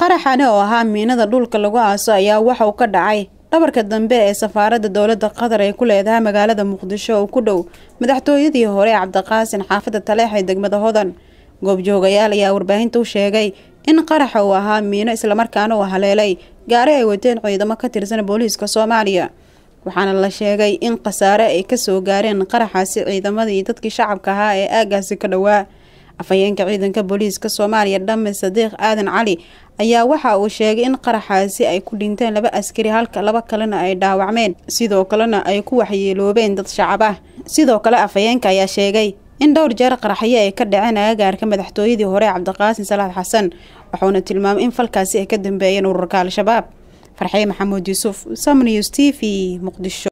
qaraxane oo ahaa miinada dhulka lagu aaso ayaa waxa uu ka dhacay dhabarka dambe ee safaaradda dowladda Qatar ay ku leedahay magaalada Muqdisho oo ku dhow madaxtooyadii hore Cabdiqaasin xaafadda Taleex ee degmada Hodan. Goobjoogayaal ayaa warbaahinta u sheegay in qaraxa uu ahaa miino isla markaana uu haleelay gaari ay wateen ciidamo ka tirsan booliiska Soomaaliya. waxaana la sheegay in qasaare ay ka soo gaareen qaraxaasi ciidamadii iyo dadkii shacabka ahaa ee aagaasi ka dhawaa. afhayeenka ciidanka booliiska Soomaaliya Dhamme Sadiiq Aadan Cali ayaa waxa uu sheegay in qaraxaasi ay ku dhinteen 2 askari halka 2 kalena ay dhaawacmeen sidoo kalena ay ku waxyeeloobeen dad shacab ah. sidoo kale afhayeenka ayaa sheegay in dhowr jeer qaraxyo ay ka dhaceen agagaarka madaxtooyadii hore Cabdiqaasin Salaad Xasan waxaana tilmaamay in falkaasi ay ka dambeeyeen ururka Al-Shabaab. Farxay Maxamuud Yuusuf, Sam News TV, Muqdisho.